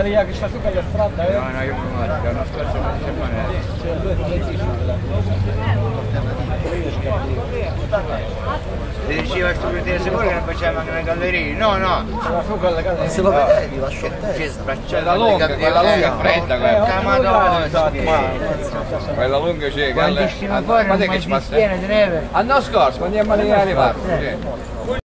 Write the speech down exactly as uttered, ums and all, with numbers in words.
Maria che sta su quella strada, eh? No, no, io non guardo, l'anno scorso non si ti diceva questo per dire sicuro che non facciamo anche le gallerie? No, no! Se lo vedevi, la scioltezza. Quella lunga, quella lunga è fredda quella. Madonna, quella lunga c'è, quando stiamo fuori non che ci piena di neve. L'anno scorso, quando andiamo a arrivare,